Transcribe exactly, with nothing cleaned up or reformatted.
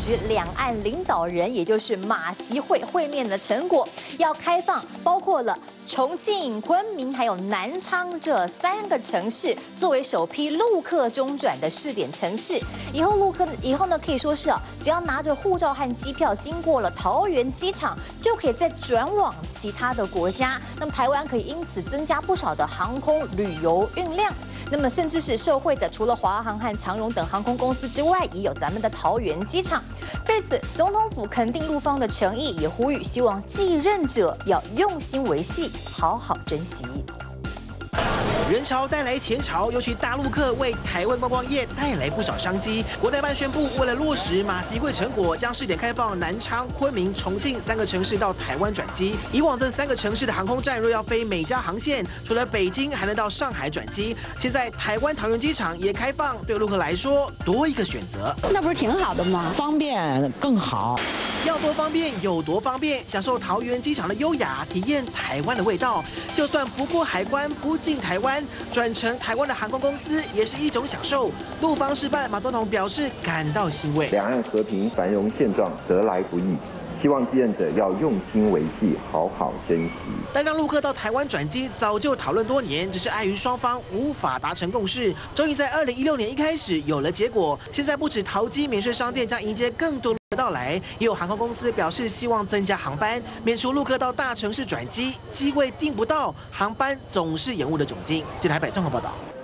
持两岸领导人，也就是马习会会面的成果，要开放包括了重庆、昆明还有南昌这三个城市，作为首批陆客中转的试点城市。以后陆客以后呢，可以说是啊，只要拿着护照和机票经过了桃园机场，就可以再转往其他的国家。那么台湾可以因此增加不少的航空旅游运量。那么甚至是受惠的，除了华航和长荣等航空公司之外，也有咱们的桃园机场。对此，总统府肯定陆方的诚意，也呼吁希望继任者要用心维系，好好珍惜。 人潮带来钱潮，尤其大陆客为台湾观光业带来不少商机。国台办宣布，为了落实马习会成果，将试点开放南昌、昆明、重庆三个城市到台湾转机。以往这三个城市的航空站若要飞每家航线，除了北京，还能到上海转机。现在台湾桃园机场也开放，对陆客来说多一个选择， 那不是挺好的吗？ 方便更好。 要多方便有多方便，享受桃园机场的优雅，体验台湾的味道。就算不过海关，不进台湾。转乘台湾的航空公司也是一种享受。陆方示范，马总统表示感到欣慰。 两岸和平繁荣现状得来不易，希望继任者要用心维系，好好珍惜。 但让陆客到台湾转机早就讨论多年，只是碍于双方无法达成共识，终于在二零一六年一开始有了结果。现在不止桃机免税商店将迎接更多的到来，也有航空公司表示希望增加航班，免除陆客到大城市转机机位订不到，航班总是延误的窘境。记者台北综合报道。